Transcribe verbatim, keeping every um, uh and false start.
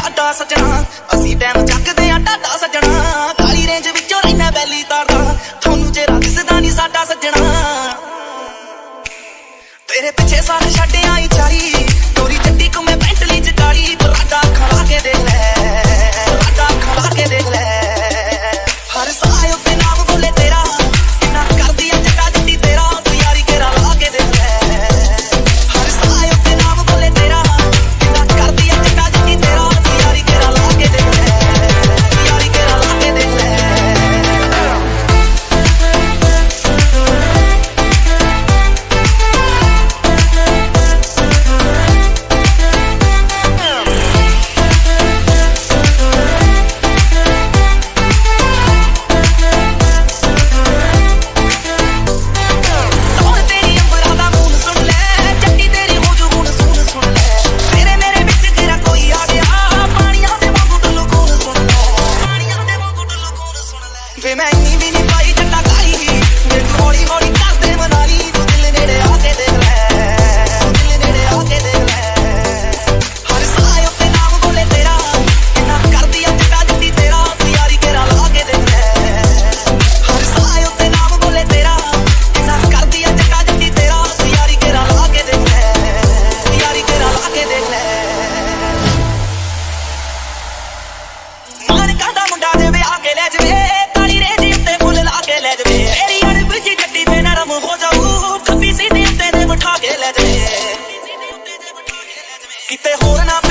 ਸਾਡਾ ਸੱਜਣਾ ਅਸੀਂ ਟਾਈਮ ਚੱਕਦੇ ਆ ਟਾਡਾ ਸੱਜਣਾ ਕਾਲੀ ਰੇਂਜ ਵਿੱਚੋਂ ਰਹਿਣਾ ਬੈਲੀ ਤਾਰਦਾ ਤੁਹਾਨੂੰ ਜਿਹੜਾ ਦਿਸਦਾ ਨਹੀਂ ਸਾਡਾ ਸੱਜਣਾ ਤੇਰੇ ਪਿੱਛੇ ਸਾਰੇ ਛੱਡ ਆਈ ਚਾਰੀ ਤੋਰੀ ਚੱਟੀ ਕੁਮੇ ਪੈਂਟਲੀ ਚ ਕਾਲੀ ਪਰਾਡਾ ਖੜਾ ਕੇ ਦੇਖ ਲੈ ਪਰਾਡਾ ਖੜਾ ਕੇ ਦੇਖ ਲੈ ਹਰ ਸਾਹ ਉੱਤੇ ਨਾਮ ਬੋਲੇ ਤੇਰਾ ਕਿੰਨਾ ਕਰਦੀ ਆ ਜੱਟਾ ਜੱਟੀ ਤੇਰਾ ਤੂੰ ਯਾਰੀ ਘੇਰਾ ਲਾ ਕੇ ਦੇਖ ਲੈ ਹਰ ਸਾਹ ਉੱਤੇ ਨਾਮ ਬੋਲੇ ਤੇਰਾ ਕਿੰਨਾ ਕਰਦੀ ਆ ਜੱਟਾ ਜੱਟੀ ਤੇਰਾ ਤੂੰ ਯਾਰੀ ਘੇਰਾ ਲਾ ਕੇ ਦੇਖ ਲੈ ਯਾਰੀ ਘੇਰਾ ਲਾ ਕੇ ਦੇਖ ਲੈ ਵੇ ਮੈਂ ਇੰਨੀ ਵੀ ਨਹੀਂ ਪਾਈ ਜੱਟਾ ਕਾਲੀ ਵੇ ਤੂੰ ਹੌਲੀ ਹੌਲੀ ਕਰਦੇ ਮਨਾ ਲਈ ਤੂੰ ਦਿਲ ਨੇੜੇ ਆ ਕੇ ਦੇਖ ਲੈ ਦਿਲ ਨੇੜੇ ਆ ਕੇ ਦੇਖ ਲੈ ਹਰ ਸਾਹ ਉੱਤੇ ਨਾਮ ਬੋਲੇ ਤੇਰਾ ਕਿੰਨਾ ਕਰਦੀ ਆ ਜੱਟਾ ਜੱਟੀ ਤੇਰਾ ਤੂੰ ਯਾਰੀ ਘੇਰਾ ਲਾ ਕੇ ਦੇਖ ਲੈ ਹਰ ਸਾਹ ਉੱਤੇ ਨਾਮ ਬੋਲੇ ਤੇਰਾ ਕਿੰਨਾ ਕਰਦੀ ਆ ਜੱਟਾ ਜੱਟੀ ਤੇਰਾ ਤੂੰ ਯਾਰੀ ਘੇਰਾ ਲਾ ਕੇ ਦੇਖ ਲੈ ਯਾਰੀ ਘੇਰਾ ਲਾ ਕੇ ਦੇਖ ਲੈ ਮਾਨਕਾਂ ਦਾ ਮੁੰਡਾ ਜੇ ਵਿਆਹ ਕੇ ਲੈ ਜਵੇ ਕਿਤੇ ਹੋਰ ਨਾ